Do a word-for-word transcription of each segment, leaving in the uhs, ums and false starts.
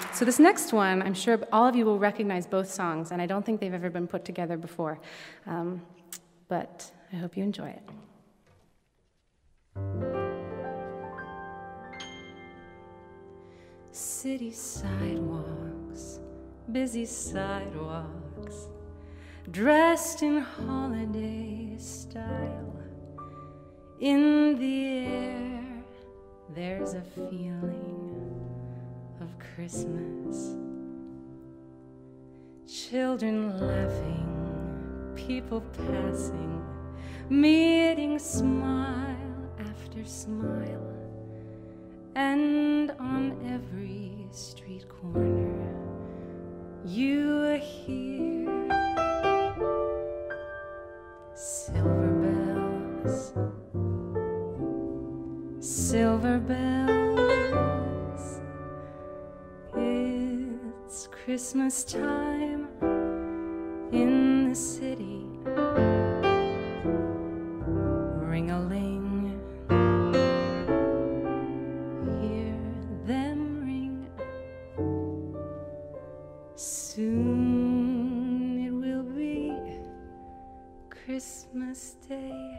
so this next one, I'm sure all of you will recognize both songs, and I don't think they've ever been put together before. Um, but I hope you enjoy it. City sidewalks, busy sidewalks, dressed in holiday style. In the air, there's a feeling of Christmas. Children laughing, people passing, meeting smile after smile. And on every street corner, you hear silver bells, silver bells. It's Christmas time in the city. Ring-a-ling, hear them ring. Soon it will be Christmas Day.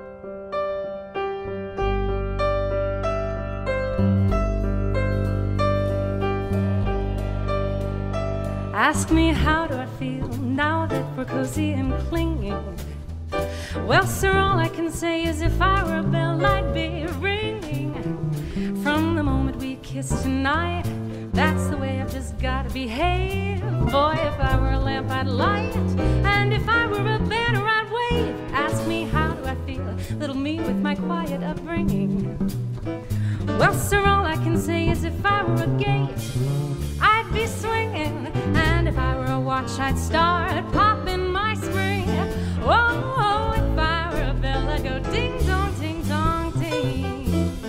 Ask me how do I feel now that we're cozy and clinging. Well, sir, all I can say is if I were a bell, I'd be ringing. From the moment we kissed tonight, that's the way I've just gotta behave. Boy, if I were a lamp, I'd light, and if I were a banner, I'd wave. Ask me how do I feel, little me with my quiet upbringing. Well, sir, all I can say is if I were a gate, I'd be swinging, and if I were a watch, I'd start popping my spring. Oh, oh, if I were a bell, I'd go ding dong, ding dong, ding.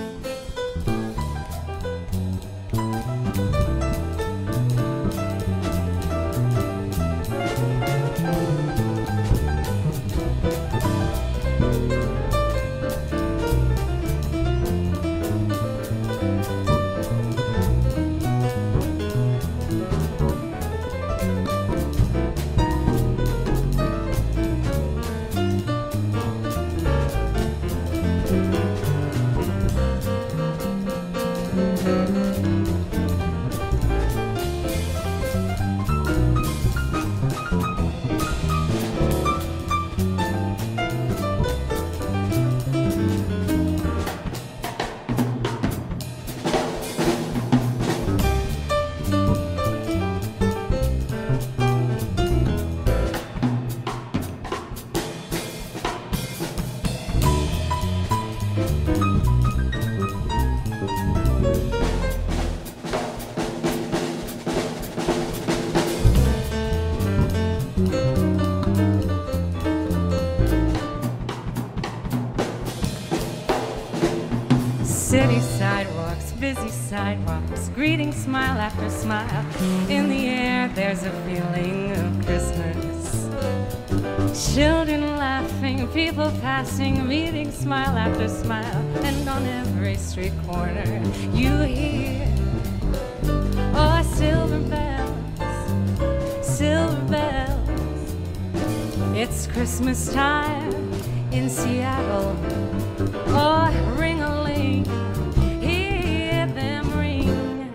City sidewalks, busy sidewalks, greeting smile after smile. In the air, there's a feeling of Christmas. Children laughing, people passing, meeting smile after smile. And on every street corner, you hear, oh, silver bells, silver bells. It's Christmas time in Seattle. Oh, ring-a-ling, hear them ring.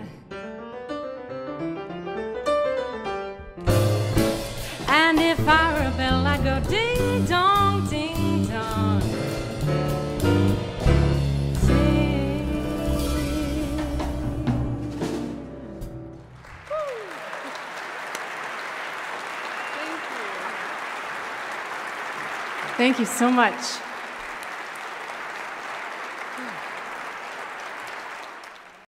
And if I were a bell, I'd go ding-dong, ding-dong, ding. Thank you. Thank you so much.